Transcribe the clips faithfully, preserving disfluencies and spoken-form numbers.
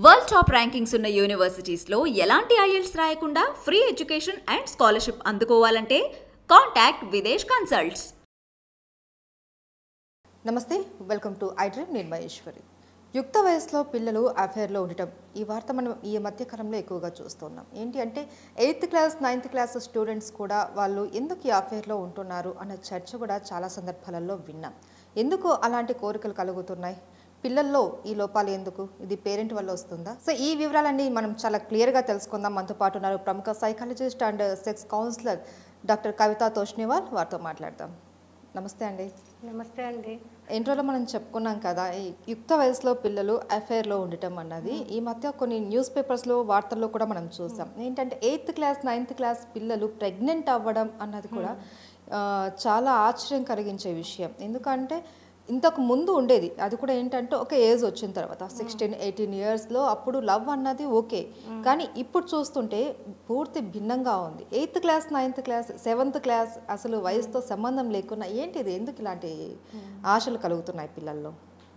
World top rankings ఉన్న యూనివర్సిటీస్లో ఎలాంటి IELTS రాయకుండా ఫ్రీ ఎడ్యుకేషన్ అండ్ స్కాలర్షిప్ అందుకోవాలంటే కాంటాక్ట్ విదేశ్ కన్సల్ట్స్. నమస్తే, వెల్కమ్ టు ఐ డ్రీమ్. నేను మహేశ్వరి. యుక్త వయసులో పిల్లలు అఫైర్లో ఉండటం, ఈ వార్త మనం ఈ మధ్యకాలంలో ఎక్కువగా చూస్తున్నాం. ఏంటి అంటే eighth class ninth class students కూడా వాళ్ళు ఎందుకు ఈ అఫైర్లో ఉంటున్నారు అన్న చర్చ కూడా చాలా సందర్భాలలో విన్నాం. ఎందుకు అలాంటి కోరికలు కలుగుతున్నాయి, పిల్లల్లో ఈ లోపాలు ఎందుకు, ఇది పేరెంట్ వల్ల వస్తుందా? సో ఈ వివరాలన్నీ మనం చాలా క్లియర్గా తెలుసుకుందాం. మనతో పాటు ఉన్నారు ప్రముఖ psychologist and sex counsellor doctor Kavitha Toshniwal. వారితో మాట్లాడదాం. నమస్తే అండి. నమస్తే అండి. ఇంట్రోలో మనం చెప్పుకున్నాం కదా, ఈ యుక్త వయసులో పిల్లలు అఫైర్లో ఉండటం అన్నది ఈ మధ్య కొన్ని న్యూస్ పేపర్స్లో వార్తల్లో కూడా మనం చూసాం. ఏంటంటే ఎయిత్ క్లాస్ నైన్త్ క్లాస్ పిల్లలు ప్రెగ్నెంట్ అవ్వడం అన్నది కూడా చాలా ఆశ్చర్యం కలిగించే విషయం. ఎందుకంటే ఇంతకు ముందు ఉండేది, అది కూడా ఏంటంటే ఒక ఏజ్ వచ్చిన తర్వాత సిక్స్టీన్ ఎయిటీన్ ఇయర్స్లో అప్పుడు లవ్ అన్నది ఓకే, కానీ ఇప్పుడు చూస్తుంటే పూర్తి భిన్నంగా ఉంది. Eighth class ninth class seventh class అసలు వయసుతో సంబంధం లేకుండా ఏంటిది, ఎందుకు ఇలాంటి ఆశలు కలుగుతున్నాయి పిల్లల్లో?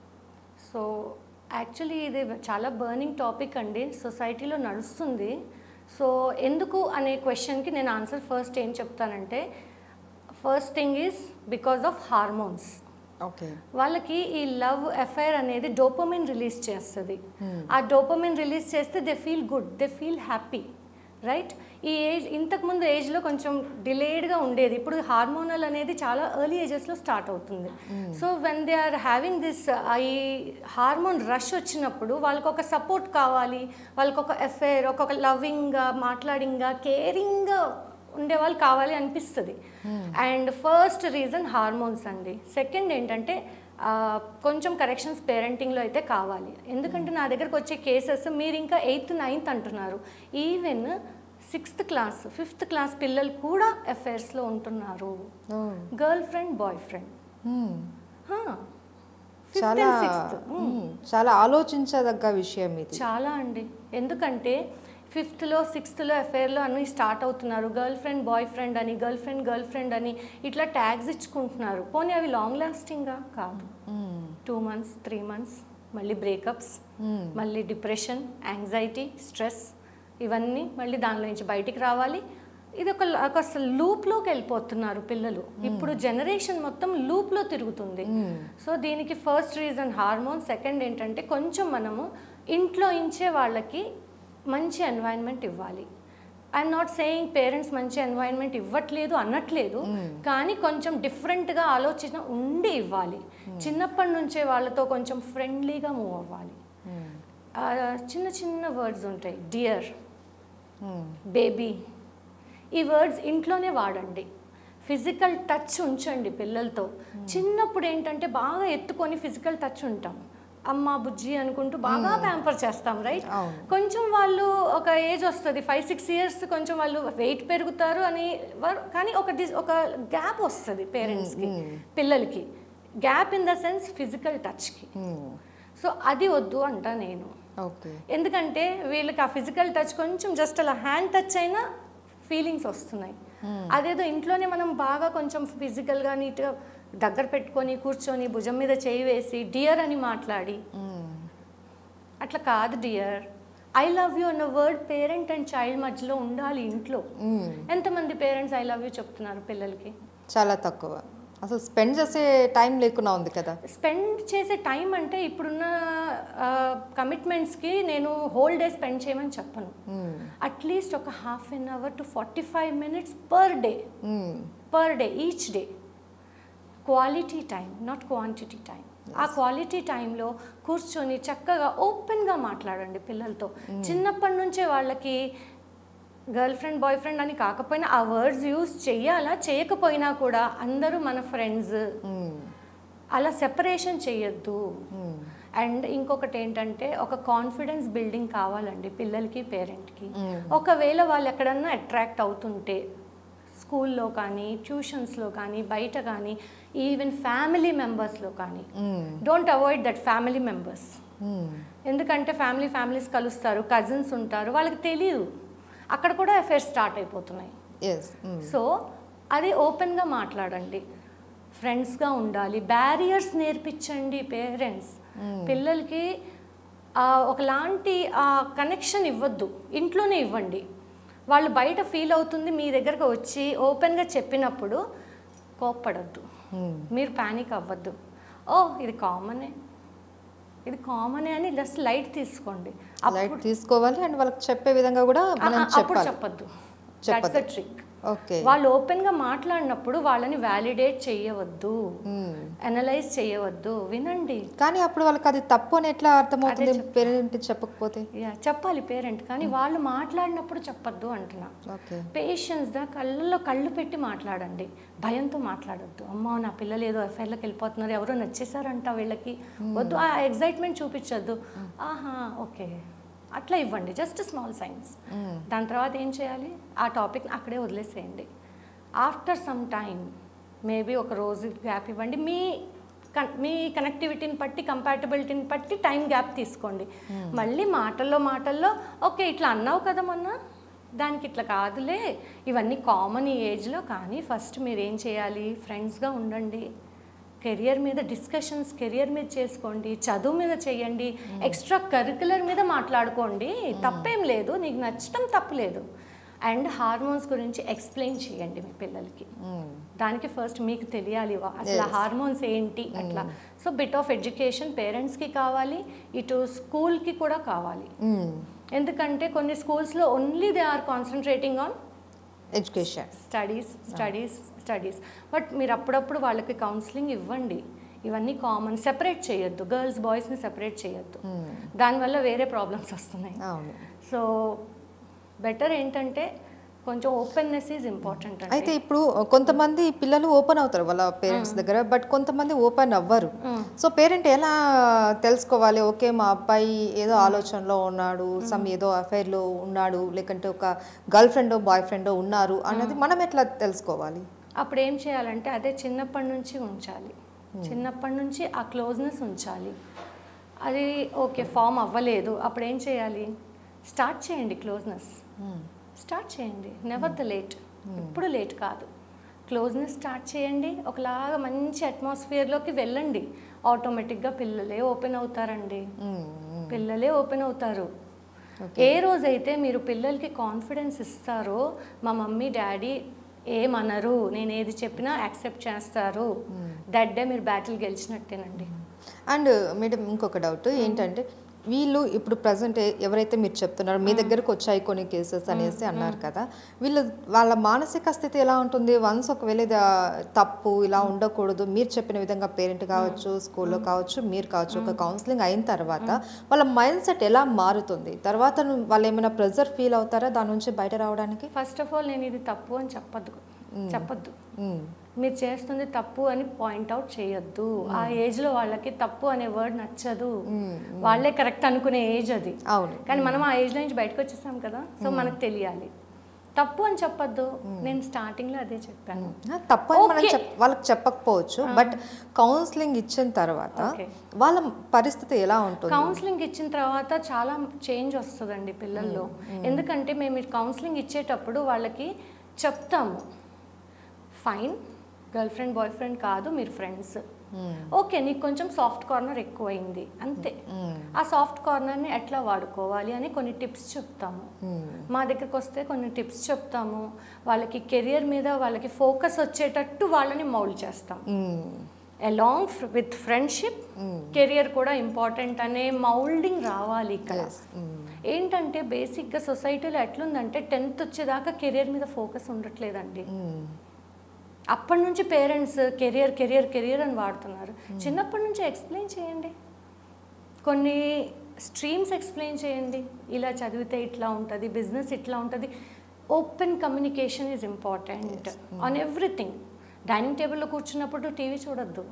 సో యాక్చువల్లీ ఇది చాలా బర్నింగ్ టాపిక్ అండి, సొసైటీలో నడుస్తుంది. సో ఎందుకు అనే క్వశ్చన్కి నేను ఆన్సర్ ఫస్ట్ ఏం చెప్తానంటే, first thing is because of hormones. Okay, వాళ్ళకి ఈ లవ్ అఫైర్ అనేది డోపమిన్ రిలీజ్ చేస్తుంది. ఆ డోపమిన్ రిలీజ్ చేస్తే they feel good, they feel happy, right? ఈ ఏజ్ ఇంతకుముందు ఏజ్లో కొంచెం డిలేడ్గా ఉండేది, ఇప్పుడు హార్మోనల్ అనేది చాలా ఎర్లీ ఏజెస్లో స్టార్ట్ అవుతుంది. So when they are having this ఈ హార్మోన్ రష్ వచ్చినప్పుడు వాళ్ళకి ఒక సపోర్ట్ కావాలి, వాళ్ళకి ఒక అఫైర్, ఒక లవింగ్గా మాట్లాడింగ్గా కేరింగ్గా ఉండే వాళ్ళు కావాలి అనిపిస్తుంది. అండ్ ఫస్ట్ రీజన్ హార్మోన్స్ అండి. సెకండ్ ఏంటంటే కొంచెం కరెక్షన్స్ పేరెంటింగ్లో అయితే కావాలి. ఎందుకంటే నా దగ్గరకు వచ్చే కేసెస్ మీరు ఇంకా ఎయిత్ నైన్త్ అంటున్నారు, even sixth class fifth class పిల్లలు కూడా అఫైర్స్లో ఉంటున్నారు. గర్ల్ ఫ్రెండ్ బాయ్ ఫ్రెండ్, చాలా చాలా ఆలోచించదగ్గ విషయం ఇది. చాలా అండి, ఎందుకంటే ఫిఫ్త్లో సిక్స్త్లో అఫైర్లో అన్నీ స్టార్ట్ అవుతున్నారు. గర్ల్ ఫ్రెండ్ బాయ్ ఫ్రెండ్ అని, గర్ల్ ఫ్రెండ్ గర్ల్ ఫ్రెండ్ అని ఇట్లా ట్యాగ్స్ ఇచ్చుకుంటున్నారు. పోనీ అవి లాంగ్ లాస్టింగ్గా కాదు, టూ మంత్స్ త్రీ మంత్స్ మళ్ళీ బ్రేకప్స్, మళ్ళీ డిప్రెషన్, యాంగ్జైటీ, స్ట్రెస్, ఇవన్నీ మళ్ళీ దానిలో నుంచి బయటికి రావాలి. ఇది ఒక ఒక లూప్లోకి వెళ్ళిపోతున్నారు పిల్లలు. ఇప్పుడు జనరేషన్ మొత్తం లూప్లో తిరుగుతుంది. సో దీనికి ఫస్ట్ రీజన్ హార్మోన్. సెకండ్ ఏంటంటే కొంచెం మనము ఇంట్లో ఇంచే వాళ్ళకి మంచి ఎన్వైరన్మెంట్ ఇవ్వాలి. ఐఎమ్ నాట్ సేయింగ్ పేరెంట్స్ మంచి ఎన్వైరన్మెంట్ ఇవ్వట్లేదు అనట్లేదు, కానీ కొంచెం డిఫరెంట్గా ఆలోచన ఉండి ఇవ్వాలి. చిన్నప్పటి నుంచే వాళ్ళతో కొంచెం ఫ్రెండ్లీగా మూవ్ అవ్వాలి. చిన్న చిన్న వర్డ్స్ ఉంటాయి, డియర్, బేబీ, ఈ వర్డ్స్ ఇంట్లోనే వాడండి. ఫిజికల్ టచ్ ఉంచండి పిల్లలతో. చిన్నప్పుడు ఏంటంటే బాగా ఎత్తుకొని ఫిజికల్ టచ్ ఉంటాం, అమ్మ బుజ్జి అనుకుంటూ బాగా ప్యాంపర్ చేస్తాం, రైట్? కొంచెం వాళ్ళు ఒక ఏజ్ వస్తుంది, ఫైవ్ సిక్స్ ఇయర్స్ కొంచెం వాళ్ళు వెయిట్ పెరుగుతారు అని, కానీ ఒక ఒక గ్యాప్ వస్తుంది పేరెంట్స్కి పిల్లలకి, gap in the sense physical టచ్కి. సో అది వద్దు అంట నేను. ఎందుకంటే వీళ్ళకి ఆ ఫిజికల్ టచ్ కొంచెం జస్ట్ అలా హ్యాండ్ టచ్ అయినా ఫీలింగ్స్ వస్తున్నాయి. అదేదో ఇంట్లోనే మనం బాగా కొంచెం ఫిజికల్గా నీట్గా దగ్గర పెట్టుకొని కూర్చొని భుజం మీద చేయి వేసి డియర్ అని మాట్లాడి, అట్లా కాదు డియర్, ఐ లవ్ యూ అన్న వర్డ్ పేరెంట్ అండ్ చైల్డ్ మధ్యలో ఉండాలి ఇంట్లో. ఎంతమంది పేరెంట్స్ ఐ లవ్ యూ చెప్తున్నారు పిల్లలకి? చాలా తక్కువ. అసలు స్పెండ్ చేసే టైం లేకుండా ఉంది కదా. స్పెండ్ చేసే టైం అంటే ఇప్పుడున్న కమిట్మెంట్స్కి నేను హోల్ డే స్పెండ్ చేయమని చెప్పను. అట్లీస్ట్ ఒక half an hour to forty five minutes per day, per day each day quality time, not quantity time. ఆ క్వాలిటీ టైంలో కూర్చొని చక్కగా ఓపెన్గా మాట్లాడండి పిల్లలతో. చిన్నప్పటి నుంచే వాళ్ళకి గర్ల్ ఫ్రెండ్ బాయ్ ఫ్రెండ్ అని కాకపోయినా ఆ వర్డ్స్ యూజ్ చెయ్యాలా, చేయకపోయినా కూడా అందరూ మన ఫ్రెండ్స్, అలా సెపరేషన్ చేయొద్దు. అండ్ ఇంకొకటి ఏంటంటే ఒక కాన్ఫిడెన్స్ బిల్డింగ్ కావాలండి పిల్లలకి పేరెంట్కి. ఒకవేళ వాళ్ళు ఎక్కడన్నా అట్రాక్ట్ అవుతుంటే స్కూల్లో కానీ, ట్యూషన్స్లో కానీ, బయట కానీ, ఈవెన్ ఫ్యామిలీ మెంబర్స్లో కానీ, don't avoid that family members. ఎందుకంటే ఫ్యామిలీ ఫ్యామిలీస్ కలుస్తారు, కజిన్స్ ఉంటారు, వాళ్ళకి తెలియదు, అక్కడ కూడా అఫైర్స్ స్టార్ట్ అయిపోతున్నాయి. సో అది ఓపెన్గా మాట్లాడండి, ఫ్రెండ్స్గా ఉండాలి, బ్యారియర్స్ నేర్పించండి పేరెంట్స్. పిల్లలకి ఒకలాంటి కనెక్షన్ ఇవ్వద్దు, ఇంట్లోనే ఇవ్వండి. వాళ్ళు బయట ఫీల్ అవుతుంది మీ దగ్గరకు వచ్చి ఓపెన్గా చెప్పినప్పుడు కోప్పడద్దు, మీరు ప్యానిక్ అవ్వద్దు. ఓ ఇది కామనే, ఇది కామనే అని జస్ట్ లైట్ తీసుకోండి. లైట్ తీసుకోవాలి అండ్ వాళ్ళకి చెప్పే విధంగా కూడా మనం అప్పుడు చెప్పాలి. చెప్పద్దు. చెప్పద్దు. That's the trick. ఓకే. వాళ్ళు ఓపెన్గా మాట్లాడినప్పుడు వాళ్ళని వ్యాలిడేట్ చేయవద్దు, అనలైజ్ చేయవద్దు, వినండి. కానీ అప్పుడు వాళ్ళకి అది తప్పు అని ఎట్లా అర్థమవుతుంది పేరెంట్ చెప్పకపోతే? యా చెప్పాలి పేరెంట్, కానీ వాళ్ళు మాట్లాడినప్పుడు చెప్పొద్దు అంటున్నా. ఓకే. పేషెన్స్గా కళ్ళల్లో కళ్ళు పెట్టి మాట్లాడండి, భయంతో మాట్లాడొద్దు. అమ్మో నా పిల్లలు ఏదో ఎఫ్ఐఆర్లోకి వెళ్ళిపోతున్నారు, ఎవరో నచ్చేసారంట వీళ్ళకి, వద్దు. ఆ ఎగ్జైట్మెంట్ చూపించొద్దు. ఆహా ఓకే అట్లా ఇవ్వండి, జస్ట్ స్మాల్ సైన్స్. దాని తర్వాత ఏం చేయాలి, ఆ టాపిక్ని అక్కడే వదిలేసేయండి. ఆఫ్టర్ సమ్ టైం మేబీ ఒక రోజు గ్యాప్ ఇవ్వండి, మీ కన్ మీ కనెక్టివిటీని బట్టి కంపాటబిలిటీని బట్టి టైం గ్యాప్ తీసుకోండి. మళ్ళీ మాటల్లో మాటల్లో ఓకే ఇట్లా అన్నావు కదా మొన్న, దానికి ఇట్లా కాదులే, ఇవన్నీ కామన్ ఈ ఏజ్లో. కానీ ఫస్ట్ మీరు ఏం చేయాలి, ఫ్రెండ్స్గా ఉండండి, కెరియర్ మీద డిస్కషన్స్ కెరియర్ మీద చేసుకోండి, చదువు మీద చేయండి, ఎక్స్ట్రా కరికులర్ మీద మాట్లాడుకోండి, తప్పేం లేదు, నీకు నచ్చటం తప్పులేదు. అండ్ హార్మోన్స్ గురించి ఎక్స్ప్లెయిన్ చేయండి మీ పిల్లలకి. దానికి ఫస్ట్ మీకు తెలియాలి అసలు హార్మోన్స్ ఏంటి అట్లా. సో బిట్ ఆఫ్ ఎడ్యుకేషన్ పేరెంట్స్కి కావాలి, ఇటు స్కూల్కి కూడా కావాలి. ఎందుకంటే కొన్ని స్కూల్స్లో only they are concentrating on education, studies studies studies but మీరు అప్పుడప్పుడు వాళ్ళకి కౌన్సిలింగ్ ఇవ్వండి. ఇవన్నీ కామన్, సెపరేట్ చేయొద్దు, గర్ల్స్ బాయ్స్ని సెపరేట్ చేయొద్దు, దానివల్ల వేరే ప్రాబ్లమ్స్ వస్తున్నాయి. సో బెటర్ ఏంటంటే కొంచెం ఓపెన్నెస్ ఈజ్ ఇంపార్టెంట్. అయితే ఇప్పుడు కొంతమంది పిల్లలు ఓపెన్ అవుతారు వాళ్ళ పేరెంట్స్ దగ్గర, బట్ కొంతమంది ఓపెన్ అవ్వరు. సో పేరెంట్ ఎలా తెలుసుకోవాలి, ఓకే మా అబ్బాయి ఏదో ఆలోచనలో ఉన్నాడు, సమ్ ఏదో అఫైర్లో ఉన్నాడు, లేకంటే ఒక గర్ల్ ఫ్రెండో బాయ్ ఫ్రెండో ఉన్నారు అన్నది మనం ఎట్లా తెలుసుకోవాలి? అప్పుడు ఏం చేయాలంటే అదే చిన్నప్పటి నుంచి ఉంచాలి, చిన్నప్పటి నుంచి ఆ క్లోజ్నెస్ ఉంచాలి. అది ఓకే ఫామ్ అవ్వలేదు, అప్పుడు ఏం చేయాలి, స్టార్ట్ చేయండి క్లోజ్నెస్, స్టార్ట్ చేయండి. నెవర్ ద లేట్, ఎప్పుడు లేట్ కాదు. క్లోజ్నెస్ స్టార్ట్ చేయండి, ఒకలాగా మంచి అట్మాస్ఫియర్లోకి వెళ్ళండి, ఆటోమేటిక్గా పిల్లలే ఓపెన్ అవుతారండి, పిల్లలే ఓపెన్ అవుతారు. ఏ రోజైతే మీరు పిల్లలకి కాన్ఫిడెన్స్ ఇస్తారో, మా మమ్మీ డాడీ ఏమనరు, నేను ఏది చెప్పినా యాక్సెప్ట్ చేస్తారు, దట్ డే మీరు బ్యాటిల్ గెలిచినట్టేనండి. అండ్ మేడం ఇంకొక డౌట్ ఏంటంటే, వీళ్ళు ఇప్పుడు ప్రజెంట్ ఎవరైతే మీరు చెప్తున్నారో మీ దగ్గరకు వచ్చాయి కొన్ని కేసెస్ అనేసి అన్నారు కదా, వీళ్ళు వాళ్ళ మానసిక స్థితి ఎలా ఉంటుంది? వన్స్ ఒకవేళ ఇది తప్పు ఇలా ఉండకూడదు, మీరు చెప్పిన విధంగా పేరెంట్ కావచ్చు, స్కూల్లో కావచ్చు, మీరు కావచ్చు, ఒక కౌన్సిలింగ్ అయిన తర్వాత వాళ్ళ మైండ్ సెట్ ఎలా మారుతుంది? తర్వాత వాళ్ళు ఏమైనా ప్రెజర్ ఫీల్ అవుతారా దాని నుంచి బయట రావడానికి? ఫస్ట్ ఆఫ్ ఆల్ నేను ఇది తప్పు అని చెప్పద్దు చెప్పద్దు మీరు చేస్తుంది తప్పు అని పాయింట్అవుట్ చేయొద్దు. ఆ ఏజ్లో వాళ్ళకి తప్పు అనే వర్డ్ నచ్చదు, వాళ్ళే కరెక్ట్ అనుకునే ఏజ్ అది. అవును. కానీ మనం ఆ ఏజ్లో నుంచి బయటకు వచ్చేసాం కదా, సో మనకు తెలియాలి తప్పు అని చెప్పొద్దు. నేను స్టార్టింగ్లో అదే చెప్పాను, తప్పు అని మనం వాళ్ళకి చెప్పకపోవచ్చు, బట్ కౌన్సిలింగ్ ఇచ్చిన తర్వాత వాళ్ళ పరిస్థితి ఎలా ఉంటుంది? కౌన్సిలింగ్ ఇచ్చిన తర్వాత చాలా చేంజ్ వస్తుందండి పిల్లల్లో. ఎందుకంటే మేము కౌన్సిలింగ్ ఇచ్చేటప్పుడు వాళ్ళకి చెప్తాము, fine girl friend boy friend కాదు, మీరు ఫ్రెండ్స్, ఓకే నీకు కొంచెం సాఫ్ట్ కార్నర్ ఎక్కువైంది అంతే, ఆ సాఫ్ట్ కార్నర్ని ఎట్లా వాడుకోవాలి అని కొన్ని టిప్స్ చెప్తాము. మా దగ్గరకు వస్తే కొన్ని టిప్స్ చెప్తాము, వాళ్ళకి కెరియర్ మీద వాళ్ళకి ఫోకస్ వచ్చేటట్టు వాళ్ళని మౌల్డ్ చేస్తాం. అలాంగ్ విత్ ఫ్రెండ్షిప్ కెరియర్ కూడా ఇంపార్టెంట్ అనే మౌల్డింగ్ రావాలి ఇక్కడ. ఏంటంటే బేసిక్గా సొసైటీలో ఎట్లుందంటే టెన్త్ వచ్చేదాకా కెరియర్ మీద ఫోకస్ ఉండట్లేదండి. అప్పటి నుంచి పేరెంట్స్ కెరియర్ కెరియర్ కెరియర్ అని వాడుతున్నారు. చిన్నప్పటి నుంచి ఎక్స్ప్లెయిన్ చేయండి, కొన్ని స్ట్రీమ్స్ ఎక్స్ప్లెయిన్ చేయండి, ఇలా చదివితే ఇట్లా ఉంటుంది, బిజినెస్ ఇట్లా ఉంటుంది. Open communication is important on everything. Dining టేబుల్లో కూర్చున్నప్పుడు టీవీ చూడొద్దు,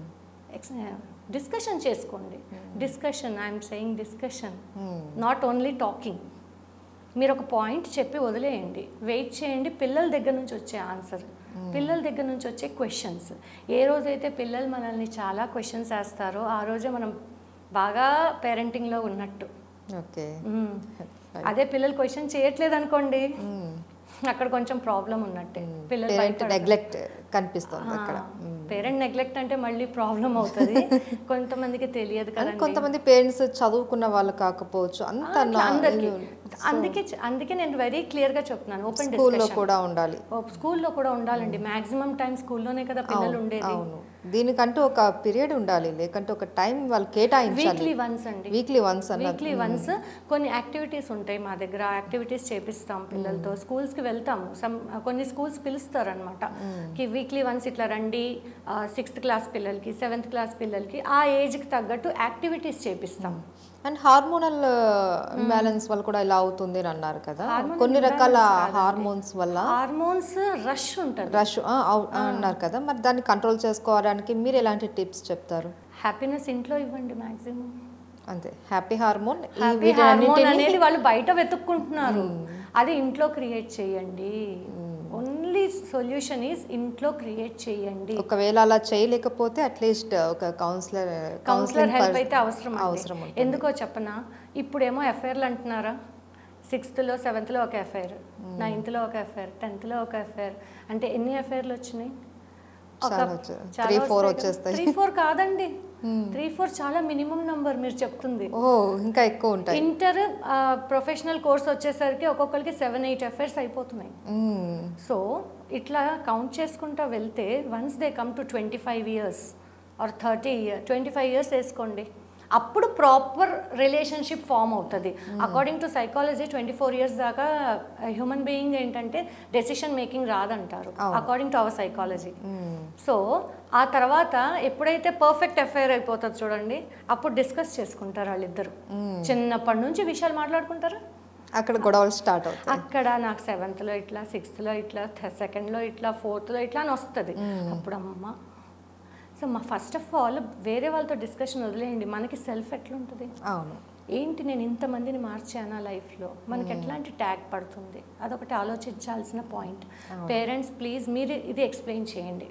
డిస్కషన్ చేసుకోండి. Discussion, I'm saying discussion, not only talking. మీరు ఒక పాయింట్ చెప్పి వదిలేయండి, వెయిట్ చేయండి పిల్లల దగ్గర నుంచి వచ్చే ఆన్సర్, పిల్లల దగ్గర నుంచి వచ్చే క్వశ్చన్స్. ఏ రోజైతే పిల్లలు మనల్ని చాలా క్వశ్చన్స్ వేస్తారో ఆ రోజే మనం బాగా పేరెంటింగ్లో ఉన్నట్టు. ఓకే. అదే పిల్లలు క్వశ్చన్ చేయట్లేదు అనుకోండి, అక్కడ కొంచెం ప్రాబ్లం ఉన్నట్టే, పిల్లలు నెగ్లెక్ట్ కనిపిస్తుంది అక్కడ. పేరెంట్ నెగ్లెక్ట్ అంటే మళ్ళీ ప్రాబ్లం అవుతుంది, కొంతమందికి తెలియదు కదా. కొంతమంది పేరెంట్స్ చదువుకున్న వాళ్ళు కాకపోవచ్చు, అంత అందరికి. అందుకే అందుకే నేను వెరీ క్లియర్ గా చెప్తున్నాను, ఓపెన్ స్కూల్లో కూడా ఉండాలి, స్కూల్లో కూడా ఉండాలండి. మాక్సిమం టైం స్కూల్లోనే కదా పిల్లలు ఉండేది. అవును, దీనికంటూ ఒక పీరియడ్ ఉండాలి, లేకంటే ఒక టైం వాళ్ళు కేటాయించాలి. వీక్లీ వన్స్ అండి, వీక్లీ వన్స్ వీక్లీ వన్స్ కొన్ని యాక్టివిటీస్ ఉంటాయి మా దగ్గర, యాక్టివిటీస్ చేపిస్తాం పిల్లలతో. స్కూల్స్ కి వెళ్తాము, సమ్ కొన్ని స్కూల్స్ పిలుస్తారు అనమాట, కి వీక్లీ వన్స్ ఇట్లా రండి, సిక్స్త్ క్లాస్ పిల్లలకి, సెవెంత్ క్లాస్ పిల్లలకి ఆ ఏజ్ కి తగ్గట్టు యాక్టివిటీస్ చేపిస్తాం. అండ్ హార్మోనల్ ఇంబ్యాలెన్స్ వల్ల కూడా ఇలా అవుతుంది అని అన్నారు కదా, కొన్ని రకాల హార్మోన్స్ వల్ల హార్మోన్స్ రష్ ఉంటుంది, రష్ అన్నారు కదా, మరి దాన్ని కంట్రోల్ చేసుకోవడానికి మీరు ఎలాంటి టిప్స్ చెప్తారు? హ్యాపీనెస్ ఇంట్లో ఇవ్వండి మాక్సిమం, అంతే. హ్యాపీ హార్మోన్ హ్యాపీ హార్మోన్ అనేది వాళ్ళు బయట వెతుక్కుంటున్నారు, అది ఇంట్లో క్రియేట్ చేయండి. ఓన్లీ సొల్యూషన్ ఈజ్ ఇంట్లో క్రియేట్ చేయండి. ఒకవేళ అలా చేయలేకపోతే అట్లీస్ట్ ఒక కౌన్సిలర్ కౌన్సిలర్ హెల్ప్ అయితే అవసరం అవసరం ఎందుకో చెప్పనా, ఇప్పుడేమో ఎఫ్ఐఆర్లు అంటున్నారా, సిక్స్త్లో సెవెంత్లో ఒక ఎఫ్ఐఆర్, నైన్త్లో ఒక ఎఫ్ఐఆర్, టెన్త్లో ఒక ఎఫ్ఐఆర్, అంటే ఎన్ని ఎఫ్ఐఆర్లు వచ్చినాయి? త్రీ ఫోర్ వచ్చేస్తాయి. త్రీ ఫోర్ కాదండి, త్రీ ఫోర్ చాలా మినిమం నంబర్ మీరు చెప్తుంది. ఓ ఇంకా ఎక్కువ ఉంటాయి. ఇంటర్ ప్రొఫెషనల్ కోర్స్ వచ్చేసరికి ఒక్కొక్కరికి సెవెన్ ఎయిట్ ఎఫ్ఐఆర్స్ అయిపోతున్నాయి. సో ఇట్లా కౌంట్ చేసుకుంటా వెళ్తే once they come to twenty five years or thirty year twenty five years వేసుకోండి, అప్పుడు ప్రాపర్ రిలేషన్షిప్ ఫామ్ అవుతుంది. According to psychology twenty four years దాకా హ్యూమన్ బీయింగ్ ఏంటంటే డెసిషన్ మేకింగ్ రాదంటారు, according to our psychology. So ఆ తర్వాత ఎప్పుడైతే perfect FIR అయిపోతుంది చూడండి, అప్పుడు డిస్కస్ చేసుకుంటారు వాళ్ళిద్దరు, చిన్నప్పటి నుంచి విషయాలు మాట్లాడుకుంటారు, అక్కడ గొడవలు స్టార్ట్ అవుతాయి. అక్కడ నాకు సెవెంత్లో ఇట్లా, సిక్స్త్లో ఇట్లా, సెకండ్లో ఇట్లా, ఫోర్త్లో ఇట్లా అని వస్తుంది. అప్పుడు అమ్మ, సో మా ఫస్ట్ ఆఫ్ ఆల్ వేరే వాళ్ళతో డిస్కషన్ వదిలేయండి, మనకి సెల్ఫ్ ఎట్లా ఉంటుంది, అవును ఏంటి నేను ఇంతమందిని మార్చానా లైఫ్లో, మనకి ఎట్లాంటి ట్యాగ్ పడుతుంది, అదొకటి ఆలోచించాల్సిన పాయింట్. పేరెంట్స్ ప్లీజ్ మీరు ఇది ఎక్స్ప్లెయిన్ చేయండి,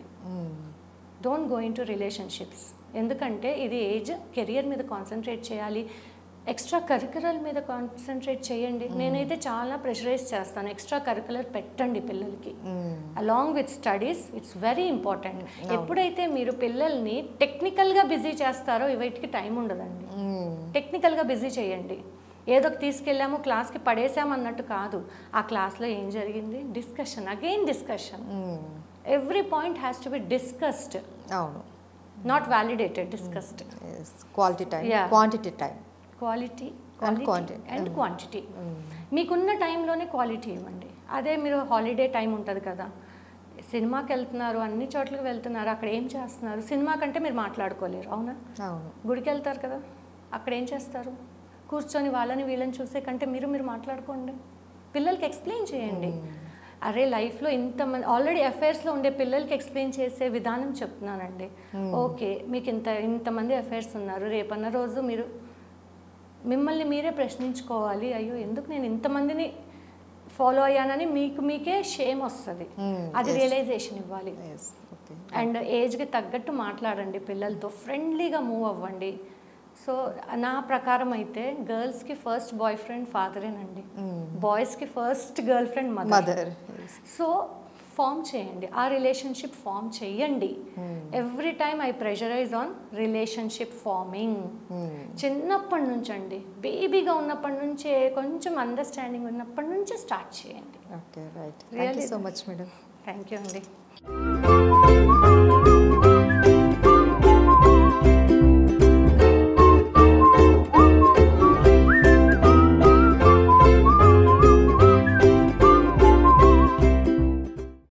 don't go into relationships. ఎందుకంటే ఇది ఏజ్, కెరియర్ మీద కాన్సన్ట్రేట్ చేయాలి, ఎక్స్ట్రా కరికులర్ మీద కాన్సన్ట్రేట్ చేయండి. నేనైతే చాలా ప్రెషరైజ్ చేస్తాను, ఎక్స్ట్రా కరికులర్ పెట్టండి పిల్లలకి, along with studies, it's very important. ఎప్పుడైతే మీరు పిల్లల్ని టెక్నికల్గా బిజీ చేస్తారో వీటికి టైం ఉండదండి. టెక్నికల్గా బిజీ చేయండి, ఏదో తీసుకెళ్ళాము క్లాస్కి పడేసాము అన్నట్టు కాదు, ఆ క్లాస్లో ఏం జరిగింది discussion, again discussion, every point has to be discussed, అవును, not validated, discussed. Quality time, quantity time, quality quality and quantity. మీకున్న టైంలోనే క్వాలిటీ ఇవ్వండి. అదే మీరు హాలిడే టైం ఉంటుంది కదా, సినిమాకి వెళ్తున్నారు, అన్ని చోట్లకి వెళ్తున్నారు, అక్కడ ఏం చేస్తున్నారు, సినిమా కంటే మీరు మాట్లాడుకోలేరు, అవునా? గుడికి వెళ్తారు కదా, అక్కడ ఏం చేస్తారు, కూర్చొని వాళ్ళని వీళ్ళని చూసే కంటే మీరు మీరు మాట్లాడుకోండి, పిల్లలకి ఎక్స్ప్లెయిన్ చేయండి. అరే లైఫ్లో ఇంతమంది ఆల్రెడీ అఫైర్స్లో ఉండే పిల్లలకి ఎక్స్ప్లెయిన్ చేసే విధానం చెప్తున్నానండి. ఓకే మీకు ఇంత ఇంతమంది అఫైర్స్ ఉన్నారు, రేపన్న రోజు మీరు మిమ్మల్ని మీరే ప్రశ్నించుకోవాలి, అయ్యో ఎందుకు నేను ఇంతమందిని ఫాలో అయ్యానని మీకు మీకే షేమ్ వస్తుంది, అది రియలైజేషన్ ఇవ్వాలి. అండ్ ఏజ్కి తగ్గట్టు మాట్లాడండి పిల్లలతో, ఫ్రెండ్లీగా మూవ్ అవ్వండి. సో నా ప్రకారం అయితే గర్ల్స్కి ఫస్ట్ బాయ్ ఫ్రెండ్ ఫాదరేనండి, బాయ్స్కి first girl friend mother. So form చేయండి, ఆ రిలేషన్షిప్ ఫామ్ చేయండి. Every time I pressurise on relationship forming. చిన్నప్పటి నుంచి అండి, బేబీగా ఉన్నప్పటి నుంచే కొంచెం అండర్స్టాండింగ్ ఉన్నప్పటి నుంచే స్టార్ట్ చేయండి. Okay right, thank you so much madam. Thank you అండి.